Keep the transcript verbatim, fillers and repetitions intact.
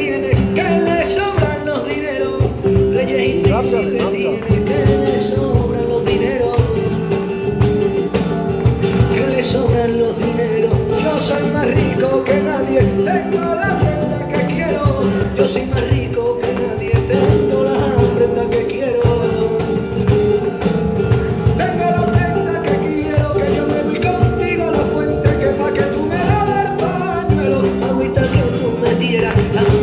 tiene, que le sobran los dineros. Reyes y príncipes tiene, que le sobran los dineros. Que le sobran los dineros. Yo soy más rico que nadie, tengo la prenda que quiero. Yo soy más rico que nadie, tengo la prenda que quiero. Tengo la prenda que quiero, que yo me voy contigo a la fuente, que pa' que tú me laves el pañuelo, agüita que tú me dieras.